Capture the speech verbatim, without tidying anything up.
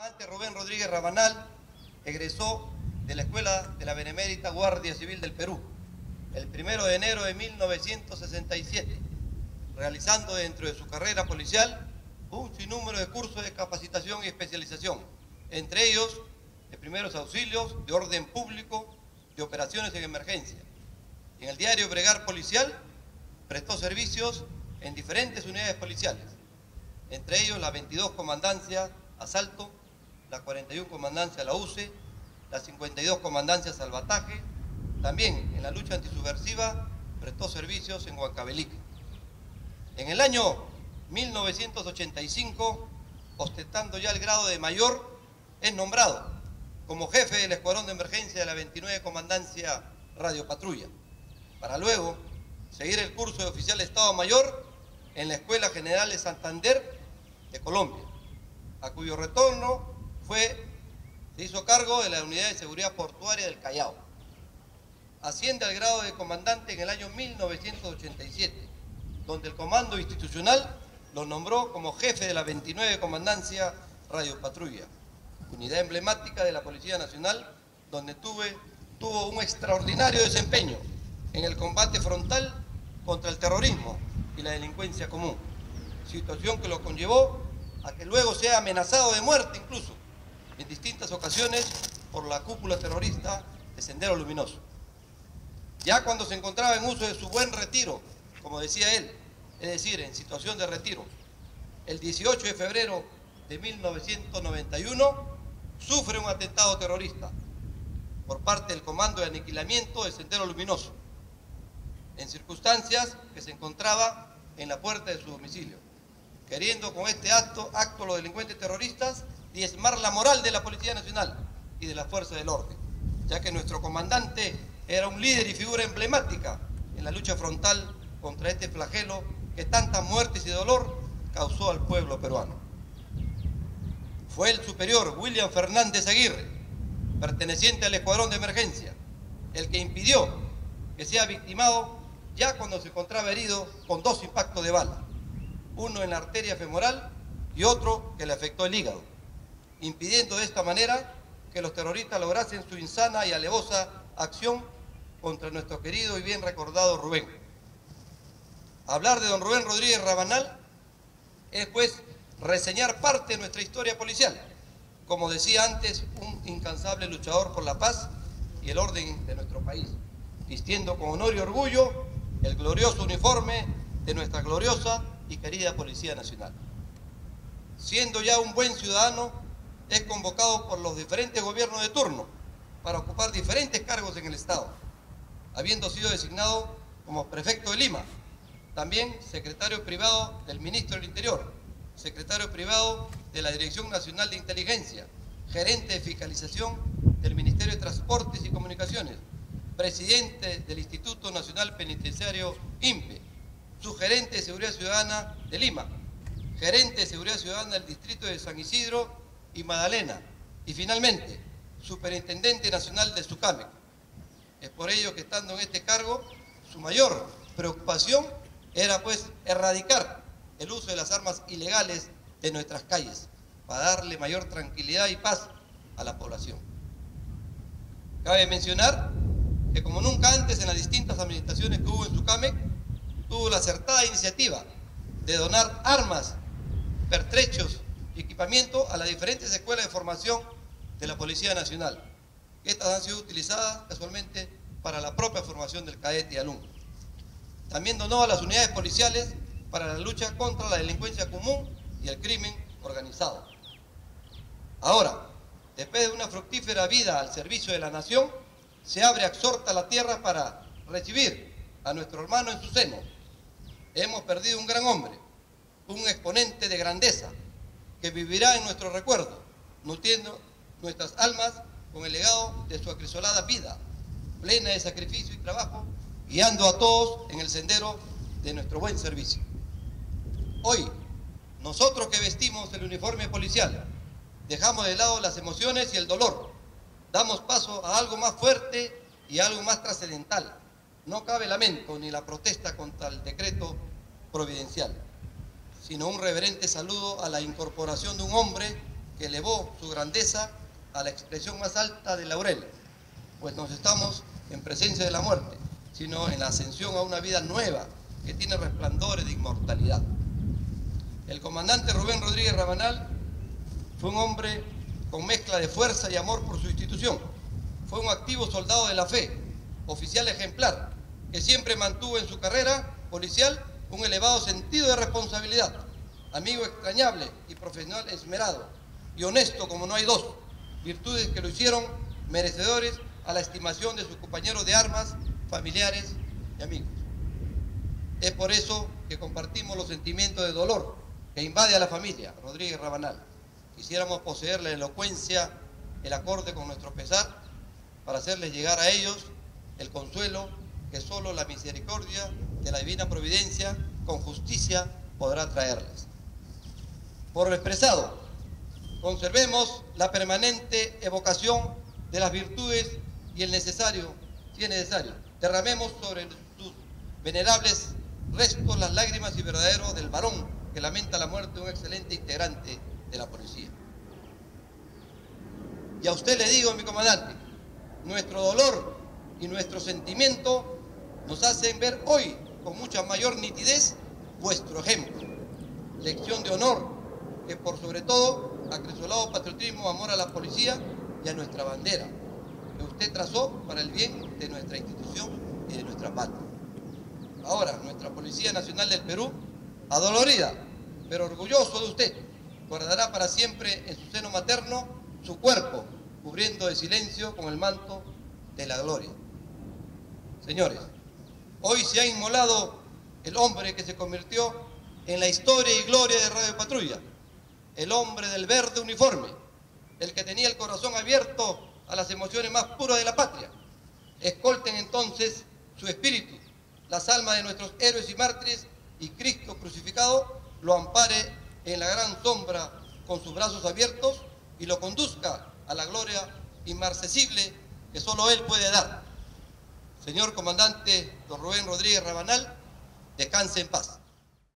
comandante Rubén Rodríguez Rabanal egresó de la Escuela de la Benemérita Guardia Civil del Perú el primero de enero de mil novecientos sesenta y siete, realizando dentro de su carrera policial un sinnúmero de cursos de capacitación y especialización, entre ellos de primeros auxilios, de orden público, de operaciones en emergencia. En el diario Bregar Policial prestó servicios en diferentes unidades policiales, entre ellos la veintidós Comandancia Asalto, la cuarenta y una Comandancia La U C E, la cincuenta y dos Comandancia Salvataje. También en la lucha antisubversiva prestó servicios en Huancavelica. En el año mil novecientos ochenta y cinco, ostentando ya el grado de mayor, es nombrado como jefe del Escuadrón de Emergencia de la veintinueve Comandancia Radio Patrulla, para luego seguir el curso de oficial de Estado Mayor en la Escuela General de Santander de Colombia, a cuyo retorno fue, se hizo cargo de la Unidad de Seguridad Portuaria del Callao. Asciende al grado de comandante en el año mil novecientos ochenta y siete, donde el Comando Institucional lo nombró como jefe de la veintinueve Comandancia Radio Patrulla, unidad emblemática de la Policía Nacional, donde tuve, tuvo un extraordinario desempeño en el combate frontal contra el terrorismo y la delincuencia común, situación que lo conllevó a que luego sea amenazado de muerte incluso en distintas ocasiones por la cúpula terrorista de Sendero Luminoso. Ya cuando se encontraba en uso de su buen retiro, como decía él, es decir, en situación de retiro, el dieciocho de febrero de mil novecientos noventa y uno sufre un atentado terrorista por parte del Comando de Aniquilamiento de Sendero Luminoso, en circunstancias que se encontraba en la puerta de su domicilio, queriendo con este acto, acto los delincuentes terroristas diezmar la moral de la Policía Nacional y de la Fuerza del Orden, ya que nuestro comandante era un líder y figura emblemática en la lucha frontal contra este flagelo que tantas muertes y dolor causó al pueblo peruano. Fue el superior William Fernández Aguirre, perteneciente al Escuadrón de Emergencia, el que impidió que sea victimado ya cuando se encontraba herido con dos impactos de bala, uno en la arteria femoral y otro que le afectó el hígado, impidiendo de esta manera que los terroristas lograsen su insana y alevosa acción contra nuestro querido y bien recordado Rubén. Hablar de don Rubén Rodríguez Rabanal es pues reseñar parte de nuestra historia policial, como decía antes, un incansable luchador por la paz y el orden de nuestro país, vistiendo con honor y orgullo el glorioso uniforme de nuestra gloriosa y querida Policía Nacional. Siendo ya un buen ciudadano, es convocado por los diferentes gobiernos de turno para ocupar diferentes cargos en el Estado, habiendo sido designado como prefecto de Lima, también secretario privado del ministro del Interior, secretario privado de la Dirección Nacional de Inteligencia, gerente de fiscalización del Ministerio de Transportes y Comunicaciones, presidente del Instituto Nacional Penitenciario I N P E, subgerente de Seguridad Ciudadana de Lima, gerente de Seguridad Ciudadana del Distrito de San Isidro y Magdalena, y finalmente, superintendente nacional de Sucamec. Es por ello que estando en este cargo, su mayor preocupación era pues erradicar el uso de las armas ilegales de nuestras calles, para darle mayor tranquilidad y paz a la población. Cabe mencionar que como nunca antes en las distintas administraciones que hubo en Sucamec, tuvo la acertada iniciativa de donar armas, pertrechos y equipamiento a las diferentes escuelas de formación de la Policía Nacional. Estas han sido utilizadas casualmente para la propia formación del cadete y alumno. También donó a las unidades policiales para la lucha contra la delincuencia común y el crimen organizado. Ahora, después de una fructífera vida al servicio de la nación, se abre exhorta la tierra para recibir a nuestro hermano en su seno. Hemos perdido un gran hombre, un exponente de grandeza, que vivirá en nuestro recuerdo, nutriendo nuestras almas con el legado de su acrisolada vida, plena de sacrificio y trabajo, guiando a todos en el sendero de nuestro buen servicio. Hoy, nosotros que vestimos el uniforme policial, dejamos de lado las emociones y el dolor, damos paso a algo más fuerte y a algo más trascendental. No cabe lamento ni la protesta contra el decreto providencial, sino un reverente saludo a la incorporación de un hombre que que elevó su grandeza a la expresión más alta del laurel, pues no estamos en presencia de la muerte, sino en la ascensión a una vida nueva que tiene resplandores de inmortalidad. El comandante Rubén Rodríguez Rabanal fue un hombre con mezcla de fuerza y amor por su institución. Fue un activo soldado de la fe, oficial ejemplar, que siempre mantuvo en su carrera policial un elevado sentido de responsabilidad, amigo extrañable y profesional esmerado, y honesto como no hay dos, virtudes que lo hicieron merecedores a la estimación de sus compañeros de armas, familiares y amigos. Es por eso que compartimos los sentimientos de dolor que invade a la familia Rodríguez Rabanal. Quisiéramos poseer la elocuencia, el acorde con nuestro pesar, para hacerles llegar a ellos el consuelo que solo la misericordia de la divina providencia con justicia podrá traerles. Por lo expresado, conservemos la permanente evocación de las virtudes y el necesario, si es necesario, derramemos sobre sus venerables restos las lágrimas y verdaderos del varón que lamenta la muerte de un excelente integrante de la policía. Y a usted le digo, mi comandante, nuestro dolor y nuestro sentimiento nos hacen ver hoy con mucha mayor nitidez vuestro ejemplo, lección de honor que por sobre todo acresolado patriotismo, amor a la policía y a nuestra bandera, que usted trazó para el bien de nuestra institución y de nuestra patria. Ahora, nuestra Policía Nacional del Perú, adolorida, pero orgulloso de usted, guardará para siempre en su seno materno su cuerpo, cubriendo de silencio con el manto de la gloria. Señores, hoy se ha inmolado el hombre que se convirtió en la historia y gloria de Radio Patrulla, el hombre del verde uniforme, el que tenía el corazón abierto a las emociones más puras de la patria. Escolten entonces su espíritu, las almas de nuestros héroes y mártires, y Cristo crucificado lo ampare en la gran sombra con sus brazos abiertos y lo conduzca a la gloria inmarcesible que solo Él puede dar. Señor comandante don Rubén Rodríguez Rabanal, descanse en paz.